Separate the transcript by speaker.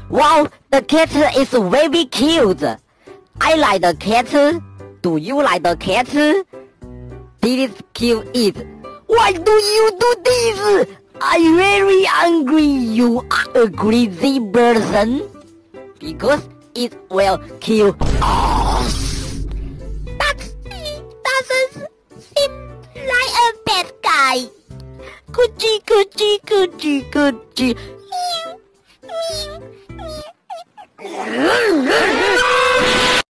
Speaker 1: Wow, the cat is very cute. I like the cat. Do you like the cat? Did it kill it? Why do you do this? I'm very angry. You are a crazy person. Because it will kill us.
Speaker 2: He doesn't seem like a bad guy.
Speaker 1: Coochie, coochie, coochie, coochie.
Speaker 2: Meow, meow, meow.